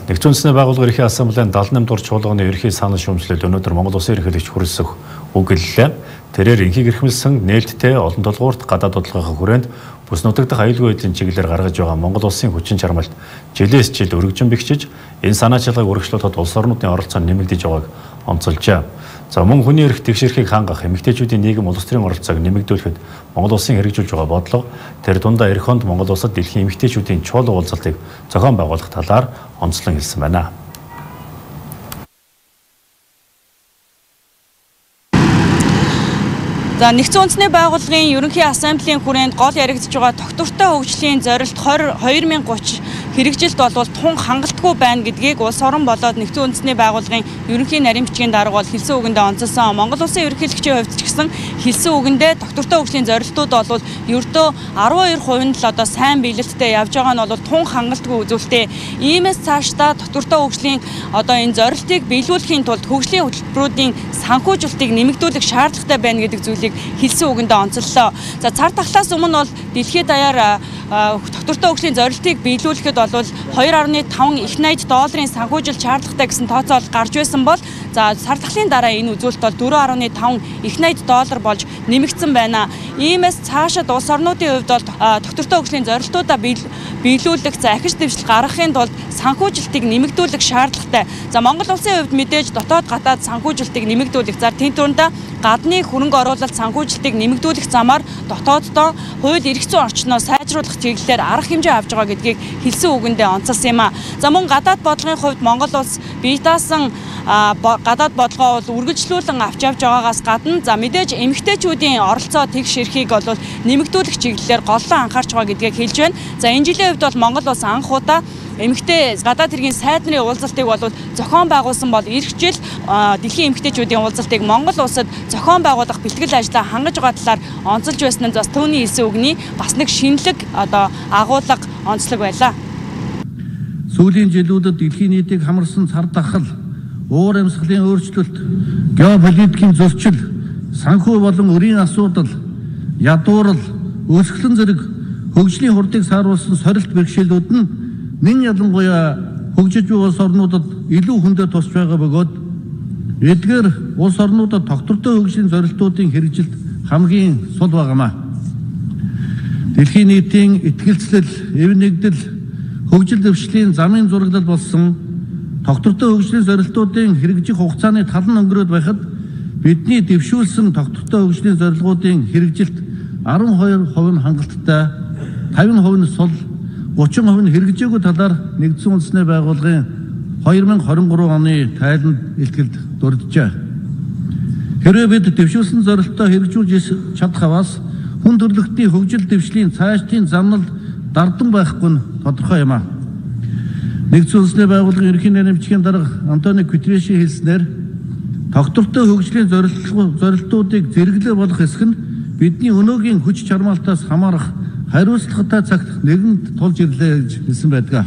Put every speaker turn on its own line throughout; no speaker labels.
Нэгдсэн үндэсний байгууллага ерөнхий ассамблеийн 78 дугаар чуулганы ерөнхий санал шүүмжлэлд өнөөдөр Монгол Улсын ерөнхийлөгч хүрэлцэх үгэллээ. Тэрээр инхийг эрхэмлсэн нээлттэй олон толгуурт гадаад бодлогын хүрээнд бүс нутагдах аюулгүй байдлын чиглэлээр гаргаж байгаа Монгол Улсын хүчин чармайлт жилээс жилд өргөжин бэхжиж энэ санаачилгааг өргөжлөлтөд улс орнуудын оролцоо нэмэгдэж байгааг онцолжээ. За мөн хүний эрх тэгшэрхийг хангах эмэгтэйчүүдийн нийгэм улс төрийн оролцоог нэмэгдүүлэхэд Монгол Улсын хэрэгжүүлж байгаа бодлого тэр дундаа эх хонд Монгол Улсад дэлхийн эмэгтэйчүүдийн чуулга уулзалтыг зохион байгуулах талаар онцлон хэлсэн байна.
За нэгдсэн үндэсний байгууллагын ерөнхий ассамблеийн хүрээнд гол яригдж байгаа тогтвортой хөгжлийн зорилт 2030 хэрэгжилт болвол тун хангалтгүй байна гэдгийг улс орон болоод нэгдсэн үндэсний байгууллагын ерөнхий нарийн бичгийн дарга бол хэлсэн үгэндээ онцолсон. Монгол Улсын ерөнхийлөгчийн хувьд ч гэсэн хэлсэн үгэндээ тогтвортой хөгжлийн зорилтууд бол ердөө 12% нь л одоо сайн биелэлттэй явж байгаа нь бол тун хангалтгүй үзүүлэлттэй. Иймээс цаашдаа тогтвортой хөгжлийн одоо энэ зорилтыг биелүүлэхийн тулд хөгжлийн хөтөлбөрүүдийн санхүүжилтийг нэмэгдүүлэх шаардлагатай байна гэдэг зүйлийг хэлсэн үгэндээ онцоллоо. За цар тахлаас өмнө бол дэлхийд даяар тогтвортой хөгжлийн зорилтыг биелүүлэхэд бол 2.5 их найд долларын санхүүжилт шаардлагатай гэсэн тооцоол гарч байсан бол за цар тахлын дараа энэ үзүүлэлт бол 4.5 их найд доллар болж нэмэгдсэн байна. Иймээс цаашид улс орнуудын хувьд бол тогтвортой хөгжлийн зорилтуудаа биелүүлэх за ахиж дэвшил гаргахын тулд санхүүжилтийг нэмэгдүүлэх шаардлагатай. За Монгол Улсын хувьд мэдээж дотоод гадаад санхүүжилтийг нэмэгдүүлэх за тэн түрүүндээ гадны хөрөнгө оруулалт санхүүжилтийг нэмэгдүүлэх замаар дотооддоо хууль эрх зүйн орчноо сайжруулах чиглэлээр арга хэмжээ авч байгаа гэдгийг хэлсэн үгэндээ онцолсон юм а. За мөн гадаад бодлогын хувьд Монгол улс бие даасан гадаад бодлогоо бол үргэлжлүүлэн авч явж байгаагаас гадна за мэдээж эмэгтэйчүүдийн оролцоо тэгш эрхийг бол нэмэгдүүлэх чиглэлээр голлон анхаарч байгаа гэдгийг хэлж байна. За энэ жилийн хувьд бол Монгол улс анх удаа эмэгтэй гадаад хэргийн сайд нарын уулзалтыг бол зохион байгуулсан бол эх жил дэлхийн эмэгтэйчүүдийн уулзалтыг Монгол улсад зохион байгуулах бэлтгэл ажлаа хангаж байгаа талаар онцолж байсан нь бас түүний хэлсэн үгний бас нэг шинэлэг одоо агуулга онцлог байлаа.
Сүүлийн жилүүдэд дэлхийн нийтийг хамарсан цар тахал, уур амьсгалын өөрчлөлт, геополитикийн зөрчил, санхүү болон өрийн асуудал, ядуурл, өсгөлэн зэрэг хөгжлийн хурдыг сааруулсан сорилт бэрхшээлүүд нь нэн ялангуяа хөгжиж буй улс орнуудад илүү хүндээ тусч байгаа бөгөөд эдгээр улс орнуудад тогтвортой хөгжлийн зорилтуудын хэрэгжилт хамгийн сул байгаамаа. Дэлхийн нийтийн итгэлцлэл, эв нэгдэл, хөгжил дэвшлийн замын зураглал болсон тогтвортой хөгжлийн зорилтуудын хэрэгжих хугацааны тал нь өнгөрөөд байхад бидний дэвшүүлсэн тогтвортой хөгжлийн зорилгоодын хэрэгжилт 12% нь хангалттай, 50% нь сул, 30% нь хэрэгжээгүй талаар нэгдсэн үндэсний байгууллагын 2023 оны тайланд илтгэлд дурджээ. Хэрвээ бид дэвшүүлсэн зорилтоо хэрэгжүүлж чадах аваас хүн төрөлхтний хөгжил дэвшлийн цаашдын замналд дардан байхгүй нь тодорхой юм а. Нэгдсэн үндэсний байгууллагын ерөнхий нарийн бичгийн дарга Антонио Гутеррешийн хэлснээр тогтвортой хөгжлийн зорилтуудыг зэрэглээ болох хэсэг нь бидний өнөөгийн хүч чармаалтаас хамаарах хариуцлагатай цагт нэгэнд тулж ирлээ гэж хэлсэн байдаг.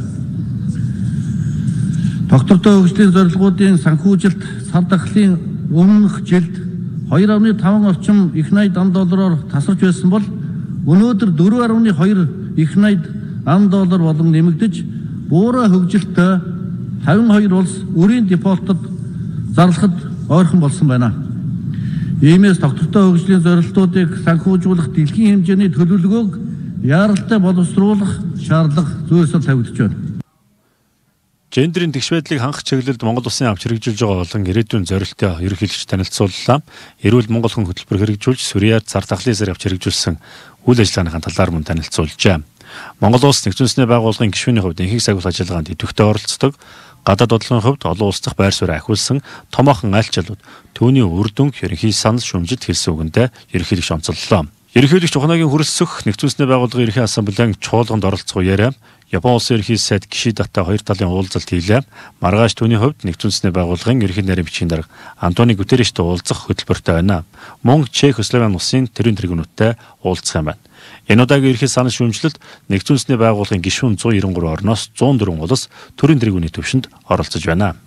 Тогтвортой хөгжлийн зорилгоодын санхүүжилт цар тахлын өмнөх жилд 2.5 орчим их найд ам доллараар тасарч байсан бол өнөөдөр 4.2 их найд ам доллар болон нэмэгдэж буурай хөгжилтөй 52 улс өрийн дефолтод зарлахад ойрхон болсон байна. Иймээс тогтвортой хөгжлийн зорилтуудыг санхүүжүүлэх дэлхийн хэмжээний төлөвлөгөөг яаралтай боловсруулах шаардлага зүйсэл тавигдж байна.
Гендерийн тэгш байдлыг хангах чиглэлд Монгол Улсын авч хэрэгжүүлж байгаа болон ирээдүйн зорилтоо ерөнхийлөгч танилцууллаа. Эрүүл Монгол хүн хөтөлбөр хэрэгжүүлж Сүрьяар цар тахлын зэрэг авч хэрэгжүүлсэн үйл ажиллагааныхаа талаар мөн танилцуулжээ. Монгол Улс нэгдсэн үндэсний байгууллагын гишүүний хувьд энхийг сахиулах ажиллагаанд идэвхтэй оролцдог. Гадаад бодлогын хувьд олон улс дахь байр суурь ахиулсан томоохон айлчлууд түүний үр дүнг ерөнхий санал шүүмжид хэлсэн үгэндээ ерөнхийлөгч онцоллоо. Ерөнхийлөгч Уханагийн хүрэлцэх нэгдсэн үндэсний байгууллагын ерөнхий ассамблеийн чуулганд оролцох үеэр Япон улсын ерөнхий сайд Кишидата хоёр талын уулзалт хийлээ. Маргааш түүний хувьд нэгдсэн үндэсний байгууллагын ерөнхий нарийн бичгийн дарга Антонио Гутеррештэй уулзах хөтөлбөртэй байна. Мөн Чех Словен улсын төрийн тэргүүнүүдтэй уулзах юм байна. Энэ удаагийн ерөнхий санал шүүмжлэлд нэгдсэн үндэсний байгууллагын гишүүн 193 орноос 104 улс төрийн тэргүүний төвшөнд оролцож байна.